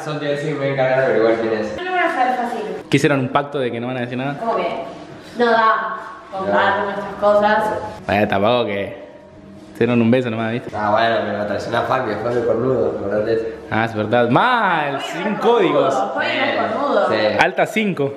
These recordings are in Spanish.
son 10 y me voy a encargar de averiguar quién es. No lo van a saber fácil. ¿Qué hicieron un pacto de que no van a decir nada? ¿Cómo que? No da contar nuestras cosas. Vaya, tampoco que hicieron un beso nomás, ¿viste? Ah, bueno, pero traicionó a Fabi, fue el cornudo, ¿verdad? Ah, es verdad. Mal, sin códigos. Fue el cornudo. Sí. Alta 5.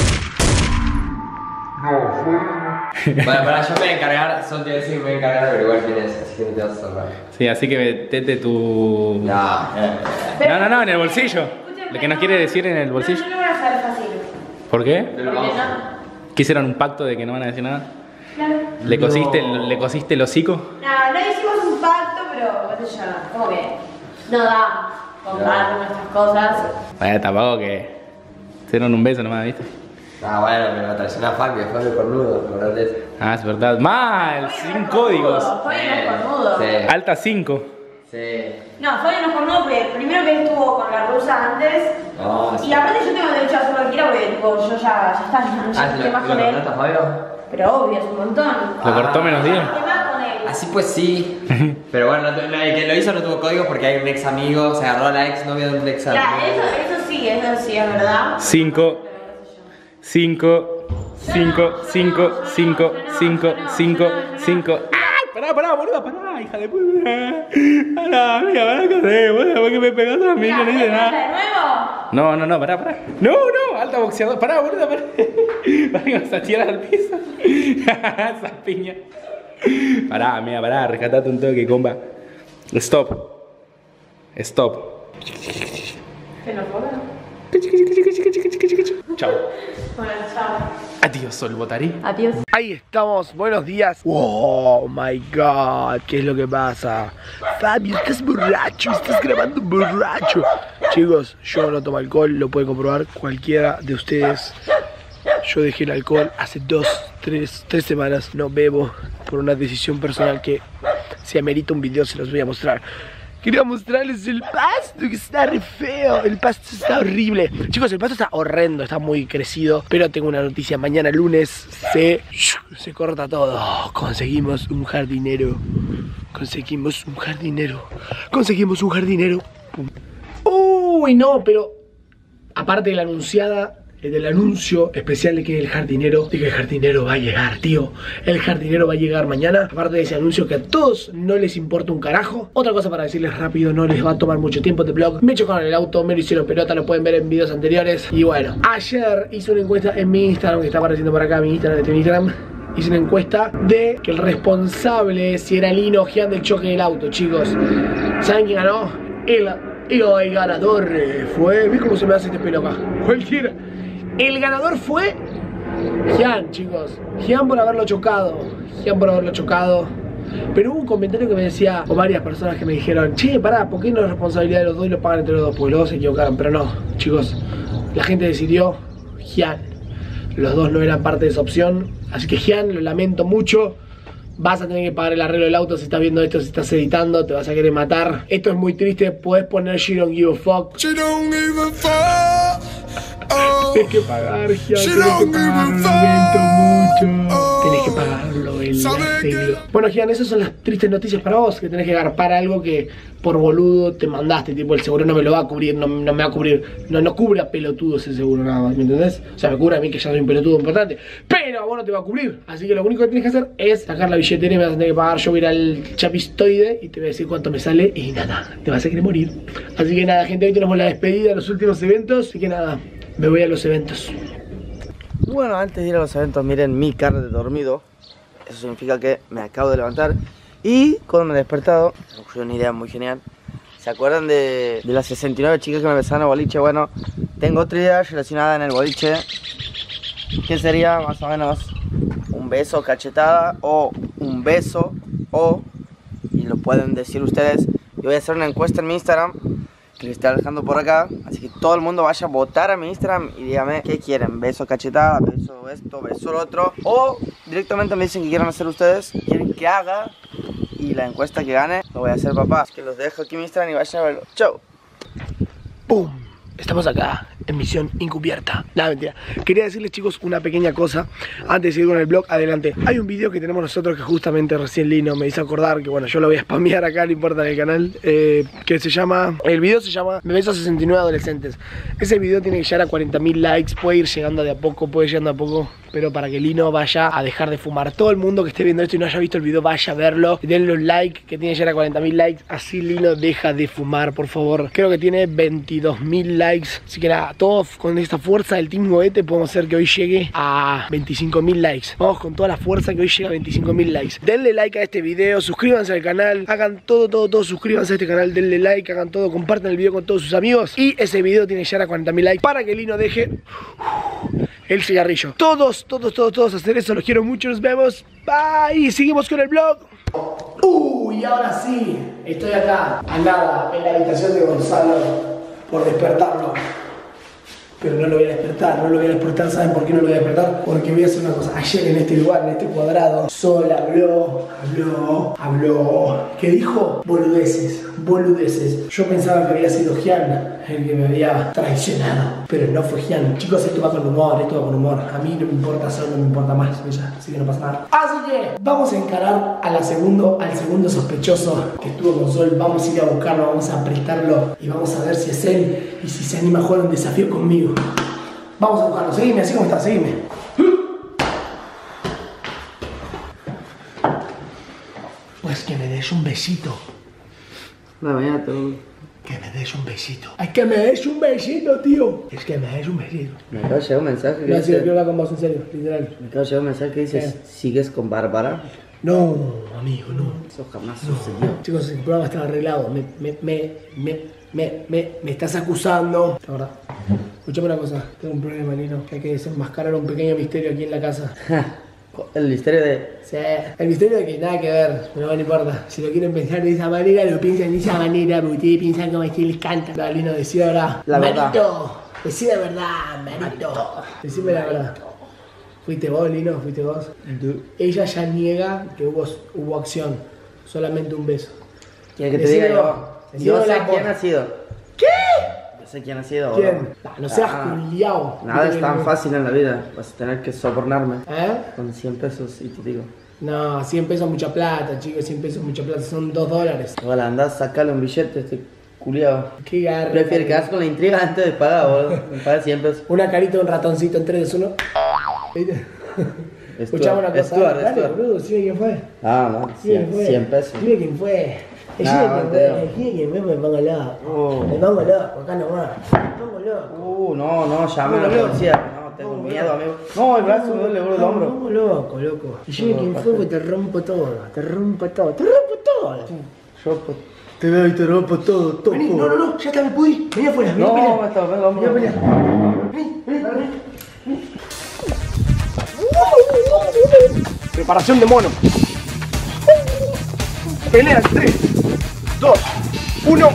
Bueno, para yo me voy a encargar, son 10 y me voy a encargar de averiguar quién es, así que no te vas a salvar. Sí, así que metete tu... No, en el bolsillo. Lo que nos quiere decir en el bolsillo. No lo van a saber fácil. ¿Por qué? Porque no. ¿Que hicieron un pacto de que no van a decir nada? Claro. ¿Le cosiste el hocico? No hicimos un pacto, pero qué sé yo, ¿cómo que? No da contar nuestras cosas. Vaya, tampoco que hicieron un beso nomás, ¿viste? Ah, bueno, pero traicionó a Fabi, fue el cornudo, ¿verdad? Ah, es verdad. Mal, sin códigos. Fue el cornudo. Sí. Alta 5. Sí. No, fue el cornudo porque primero que estuvo con la rusa antes. No, Y aparte yo tengo derecho a hacer lo que quiera porque tipo, yo ya está, ya estoy más con él. ¿Lo Fabio? Pero obvio, es un montón. ¿Lo cortó menos 10? Estoy más con él. Así pues sí. Pero bueno, el que lo hizo no tuvo código porque hay un ex amigo, se agarró a la ex novia de un ex amigo. Ya, eso sí, es verdad. 5, 5, 5, 5, 5, 5, 5, 5. ¡Ay! Pará, boluda, pará, hija de puta. Pará, amiga, pará, ¿qué haces? ¿Por qué me pegas a mí? No hice nada. ¿De nuevo? No, pará. No, alta boxeador. Pará, boluda, pará. Vas a tirar al piso. Esa piña. Pará, amiga, pará, rescatate un toque, compa. Stop. ¿Qué no puedo? Chao. Bueno, chao. Adiós, Solbotari. Adiós. Ahí estamos, buenos días. Oh my god, ¿qué es lo que pasa? Fabio, estás borracho, estás grabando borracho. Chicos, yo no tomo alcohol, lo puede comprobar cualquiera de ustedes. Yo dejé el alcohol hace 3 semanas, no bebo por una decisión personal que si amerita un video se los voy a mostrar. Quería mostrarles el pasto que está re feo. El pasto está horrible. Chicos, el pasto está horrendo, está muy crecido. Pero tengo una noticia, mañana lunes se corta todo. Conseguimos un jardinero. Uy, no, pero aparte de la anunciada, del anuncio especial de que el jardinero va a llegar, tío. El jardinero va a llegar mañana. Aparte de ese anuncio que a todos no les importa un carajo. Otra cosa para decirles rápido, no les va a tomar mucho tiempo este vlog. Me chocaron el auto, me lo hicieron pelota, lo pueden ver en videos anteriores. Y bueno, ayer hice una encuesta en mi Instagram, que está apareciendo por acá, mi Instagram. Hice una encuesta de que el responsable, si era Lino o Gian, del choque del auto, chicos. ¿Saben quién ganó? El ganador fue... ¿Ves cómo se me hace este pelo acá? Cualquiera. El ganador fue Gian, chicos. Gian por haberlo chocado. Pero hubo un comentario que me decía, o varias personas que me dijeron, che, pará, ¿por qué no es responsabilidad de los dos y lo pagan entre los dos? Porque los dos se equivocaron. Pero no, chicos, la gente decidió Gian. Los dos no eran parte de esa opción. Así que Gian, lo lamento mucho. Vas a tener que pagar el arreglo del auto si estás viendo esto, si estás editando, te vas a querer matar. Esto es muy triste, podés poner She don't give a fuck. She don't give a fuck. Oh, tenés que pagar, Gian, tenés que pagarlo, lo lamento mucho. Tenés que pagarlo el arreglo. Bueno, Gian, esas son las tristes noticias para vos, que tenés que agarpar algo que por boludo te mandaste, tipo el seguro no me lo va a cubrir, no me va a cubrir, no cubre a pelotudos ese seguro nada más, ¿me entendés? O sea, me cubre a mí que ya soy un pelotudo importante, pero a vos no te va a cubrir. Así que lo único que tienes que hacer es sacar la billetera y me vas a tener que pagar. Yo voy a ir al chapistoide y te voy a decir cuánto me sale y nada, te vas a querer morir. Así que nada, gente, hoy tenemos la despedida de los últimos eventos, así que nada, me voy a los eventos. Bueno, antes de ir a los eventos, miren mi cara de dormido. Eso significa que me acabo de levantar. Y cuando me he despertado, me ocurrió una idea muy genial. ¿Se acuerdan de las 69 chicas que me besaron en el boliche? Bueno, tengo otra idea relacionada en el boliche. Que sería más o menos un beso cachetada o un beso o, y lo pueden decir ustedes, yo voy a hacer una encuesta en mi Instagram que les está dejando por acá, así que todo el mundo vaya a votar a mi Instagram y dígame qué quieren, beso cachetada, beso esto, beso lo otro, o directamente me dicen que quieren hacer ustedes, quieren que haga, y la encuesta que gane lo voy a hacer, papá. Así que los dejo aquí en mi Instagram y vayan a verlo. Chau. ¡Pum! Estamos acá en misión encubierta. Nada, mentira. Quería decirles, chicos, una pequeña cosa antes de seguir con el vlog. Adelante. Hay un video que tenemos nosotros que justamente recién Lino me hizo acordar, que bueno, yo lo voy a spamear acá, no importa, en el canal, que se llama, el video se llama Me beso a 69 adolescentes. Ese video tiene que llegar a 40.000 likes, puede ir llegando de a poco, pero para que Lino vaya a dejar de fumar. Todo el mundo que esté viendo esto y no haya visto el video, vaya a verlo, denle un like, que tiene que llegar a 40.000 likes, así Lino deja de fumar, por favor. Creo que tiene 22.000 likes, así que nada, todos con esta fuerza del Team Goete podemos hacer que hoy llegue a 25.000 likes. Vamos con toda la fuerza que hoy llega a 25.000 likes. Denle like a este video, suscríbanse al canal, hagan todo, suscríbanse a este canal, denle like, hagan todo, compartan el video con todos sus amigos. Y ese video tiene que llegar a 40.000 likes para que Lino deje el cigarrillo. Todos hacer eso, los quiero mucho, nos vemos, bye, seguimos con el vlog. Y ahora sí, estoy acá, a nada, en la habitación de Gonzalo, por despertarlo. Pero no lo voy a despertar, ¿saben por qué no lo voy a despertar? Porque voy a hacer una cosa. Ayer en este lugar, en este cuadrado, Sol habló. ¿Qué dijo? Boludeces. Yo pensaba que había sido Gian el que me había traicionado, pero no fue Gian. Chicos, esto va con humor, A mí no me importa Sol, no me importa más ella, así que no pasa nada. Así que vamos a encarar al segundo sospechoso que estuvo con Sol. Vamos a ir a buscarlo, vamos a apretarlo y vamos a ver si es él y si se anima a jugar un desafío conmigo. Vamos a buscarlo, seguime, así como está, seguime. Pues que me des un besito. La mañana tengo... Que me des un besito. ¡Ay, que me des un besito, tío! Es que me des un besito. Me acaba de llegar un mensaje que no, dice... sí, quiero hablar con vos, en serio, literal. Me acaba de llegar un mensaje que dice... ¿Sigues con Bárbara? No, amigo, no. Eso jamás sucedió. Chicos, el programa está arreglado. Me estás acusando. La verdad. Escuchame una cosa. Tengo un problema, Lino. Que hay que desenmascarar un pequeño misterio aquí en la casa. El misterio de... Sí, el misterio de que nada que ver, pero no importa. Si lo quieren pensar de esa manera, lo piensan de esa manera, porque ustedes piensan como es que les canta. No, Lino, decía la verdad. La verdad. Marito, decía la verdad, Marito. Decime la verdad. ¿Fuiste vos, Lino? ¿Fuiste vos? Ella ya niega que hubo acción. Solamente un beso. ¿Quiere que te diga yo? Yo sé quién ha sido. ¿Qué? Yo sé quién ha sido. ¿Quién? No seas culiao. Nada es tan fácil en la vida. Vas a tener que sobornarme. ¿Eh? Con 100 pesos y te digo. No, 100 pesos es mucha plata, chicos. 100 pesos es mucha plata. Son $2. Bueno, andá, sacale un billete este culiao. Qué garra. Prefiero quedarse con la intriga antes de pagar, boludo. Me paga 100 pesos. Una carita de un ratoncito en 3, 2, 1. Escuchame una cosa. Dale, boludo, dime quién fue. Ah, no, 100 pesos. Dime quién fue. Dime quién fue, me pongo loco. Me pongo loco, acá nomás. Me pongo loco. No, llame a la policía. No, tengo miedo, amigo. No, el brazo me duele, boludo, el hombro. Me pongo loco. Y dime quién fue, porque te rompo todo. Yo te veo y te rompo todo. Vení, no, ya está, me pudí. Vení afuera, vení. No, me está el hombro. Vení. Preparación de mono. Pelea 3, 2, 1.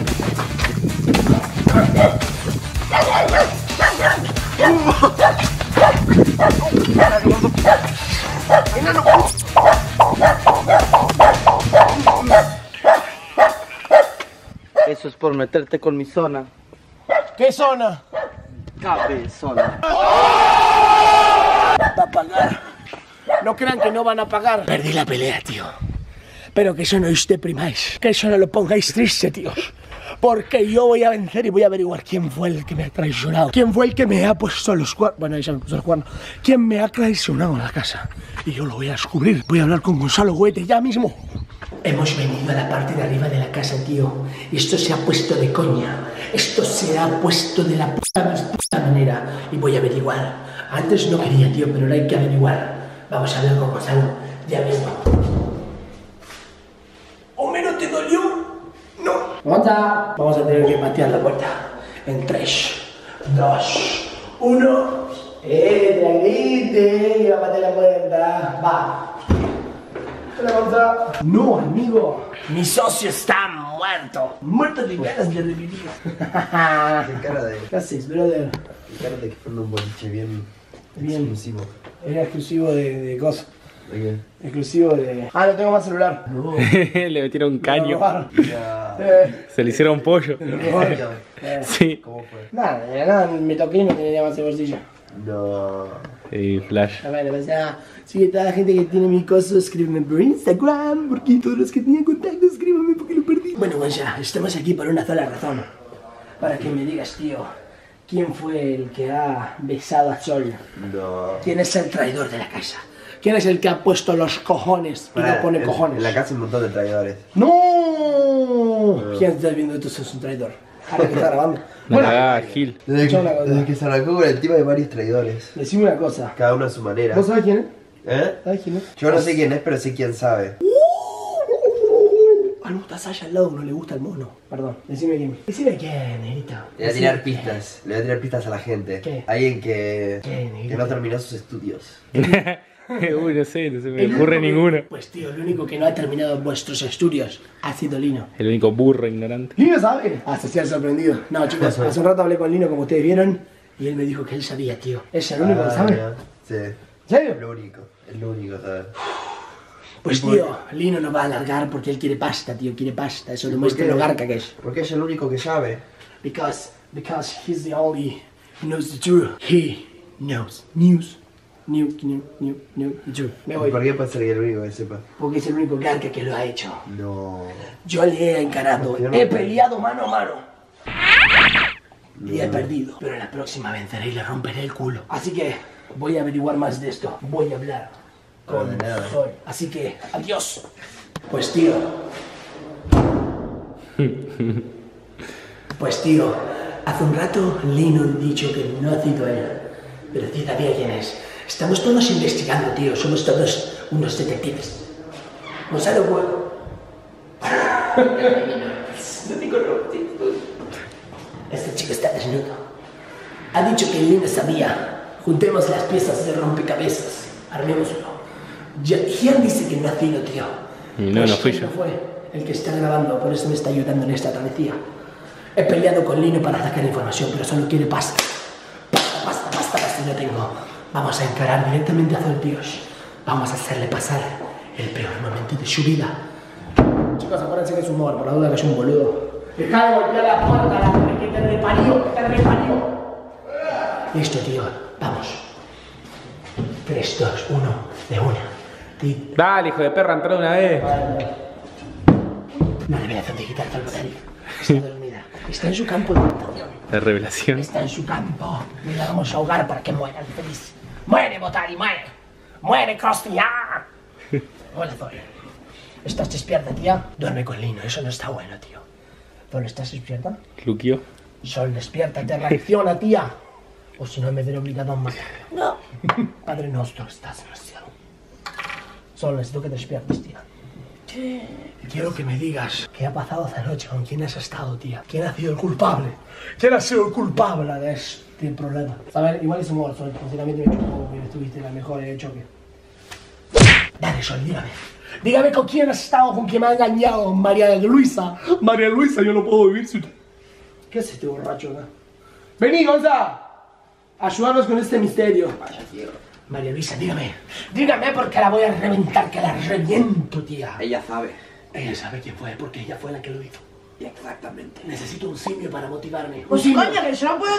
Eso es por meterte con mi zona. ¿Qué zona? Cabezona. Va a pagar. No crean que no van a pagar. Perdí la pelea, tío. Pero que eso no os deprimáis. Que eso no lo pongáis triste, tíos. Porque yo voy a vencer y voy a averiguar quién fue el que me ha traicionado. Quién fue el que me ha puesto los cuernos. Bueno, ella me puso los cuernos. Quién me ha traicionado en la casa. Y yo lo voy a descubrir. Voy a hablar con Gonzalo Goete ya mismo. Hemos venido a la parte de arriba de la casa, tío. Y esto se ha puesto de coña. Esto se ha puesto de la puta manera. Y voy a averiguar. Antes no quería, tío, pero ahora hay que averiguar. Vamos a hablar con Gonzalo ya mismo. ¿Homero te dolió? No. Gonza, vamos a tener que patear la puerta. En 3, 2, 1. Tranquilite. Va a patear la puerta. Va. Hola, Gonza. No, amigo. Mi socio está muerto. Muerto de ganas de revivir. ¿Qué cara de...? ¿Qué haces, brother? ¿Qué cara de que fue un boliche bien exclusivo? Era exclusivo de cosas. Exclusivo de... Ah, no tengo más celular. No. Le metieron un caño. Se le hicieron pollo. Sí. ¿Cómo fue? Nada, de la nada me toqué y no tenía más de bolsillo. No. Sí, flash. Bueno, pues ya, sigue toda la gente que tiene mi coso, escríbeme por Instagram, porque todos los que tenían contacto, escríbame porque lo perdí. Bueno, pues ya, estamos aquí por una sola razón. Para que me digas, tío, ¿quién fue el que ha besado a Sol? No. ¿Quién es el traidor de la casa? ¿Quién es el que ha puesto los cojones y no pone cojones? En la casa hay un montón de traidores. ¡No! ¿Quién está viendo esto? Es un traidor. Ahora que está grabando. No la hagas, Gil. Desde que se arrancó con el tema hay varios traidores. Decime una cosa. Cada uno a su manera. ¿Vos sabés quién es? ¿Eh? ¿Sabés quién es? Yo no sé quién es, pero sé quién sabe. Ah, no, estás allá al lado, no le gusta el mono. Perdón, decime quién. Decime quién, negrito. Le voy a tirar pistas. Le voy a tirar pistas a la gente. ¿Qué? Alguien que ¿Qué? no terminó sus estudios. Uy, no sé, no se me ocurre ninguno. Pues tío, el único que no ha terminado vuestros estudios ha sido Lino. El único burro ignorante. ¿Lino sabe? Ah, se ha sorprendido. No, chicos, hace un rato hablé con Lino, como ustedes vieron, y él me dijo que él sabía, tío. ¿Es el único que sabe? Mira. Sí. ¿En serio? Es lo único, ¿sabes? Pues tío, Lino no va a alargar porque él quiere pasta, tío, quiere pasta. Eso demuestra lo garca que es. Porque es el único que sabe. Because he's the only who knows the truth. He knows news. The truth. Me voy. ¿Por qué puede ser el único que sepa? Porque es el único garca que lo ha hecho. No. Yo le he encarado, he peleado mano a mano. Y he perdido. Pero la próxima venceré y le romperé el culo. Así que voy a averiguar más de esto. Voy a hablar con Sol. Así que, adiós. Pues tío. Pues tío, hace un rato Lino ha dicho que no ha sido él. Pero sí sabía quién es. Estamos todos investigando, tío. Somos todos unos detectives. Gonzalo, puedo. No digo no, tío. Este chico está desnudo. Ha dicho que Lino sabía. Juntemos las piezas de rompecabezas. Armémoslo. Gian dice que no ha sido, tío. Y no, no fui yo. No fue el que está grabando, por eso me está ayudando en esta travesía. He peleado con Lino para sacar información, pero solo quiere pasta. Pasta, no tengo. Vamos a encarar directamente a Sol, tíos. Vamos a hacerle pasar el peor momento de su vida. Chicos, acuérdense que es humor, por la duda que es un boludo. Deja de golpear la puerta, que te reparió. Listo, tío, vamos. 3, 2, 1, de una. Dale, hijo de perra, entró una vez. No le voy a hacer digital tal vez. Está dormida. Está en su campo de votación. La revelación. Está en su campo. Y la vamos a ahogar para que muera feliz. ¡Muere, Botari, muere! ¡Muere, Krusty! ¡Ah! Hola, Sol. ¿Estás despierta, tía? Duerme con Lino, eso no está bueno, tío. Sol, ¿estás despierta? Luquio. Sol, despiértate, reacciona, tía. O si no, me veré obligado a matar. No. Padre nuestro, estás en el cielo. Sol, necesito que despiertes, tía. Quiero que me digas qué ha pasado esta noche, con quién has estado, tía. ¿Quién ha sido el culpable? ¿Quién ha sido el culpable de este problema? A ver, igual es humor, Sol. Sinceramente me chocó que estuviste en la mejor choque. Dale, Sol, dígame. Dígame con quién has estado, con quién me ha engañado, María Luisa. María Luisa, yo no puedo vivir sin... ¿Qué es este borracho acá? Vení, Gonza. Ayúdanos con este misterio. Vaya, tío. María Luisa, dígame. Dígame porque la voy a reventar, que la reviento, tía. Ella sabe. Ella sabe quién fue, porque ella fue la que lo hizo. Exactamente. Necesito un simio para motivarme. Pues coño, que yo no puedo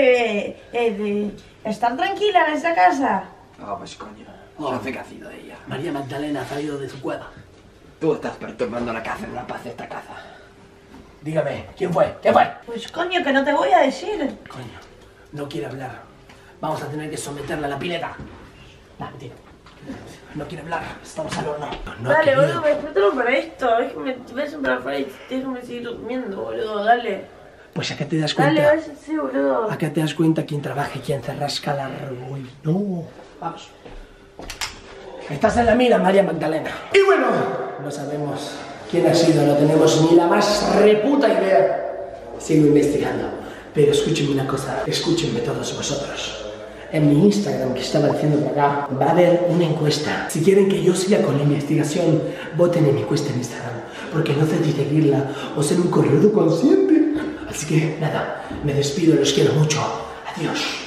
estar tranquila en esta casa. Ah, pues coño. No sé qué ha sido de ella. María Magdalena ha salido de su cueva. Tú estás perturbando la casa, la paz de esta casa. Dígame, ¿quién fue? ¿Quién fue? Pues coño, que no te voy a decir. Coño, no quiere hablar. Vamos a tener que someterla a la pileta. No, mentira. No quiere hablar, estamos al horno. No dale, boludo, despertalo para esto. Déjame, ves para afuera y déjame seguir durmiendo, boludo, dale. Pues acá te das cuenta. Dale, ves así, boludo. Acá te das cuenta quién trabaja y quién se rasca la argolla. No, vamos. Estás en la mira, María Magdalena. Y bueno, no sabemos quién ha sido, no tenemos ni la más reputa idea. Sigo investigando. Pero escúchenme una cosa, escúchenme todos vosotros. En mi Instagram, que estaba diciendo por acá, va a haber una encuesta. Si quieren que yo siga con la investigación, voten en mi encuesta en Instagram. Porque no sé si seguirla o ser un corredor consciente. Así que nada, me despido, los quiero mucho. Adiós.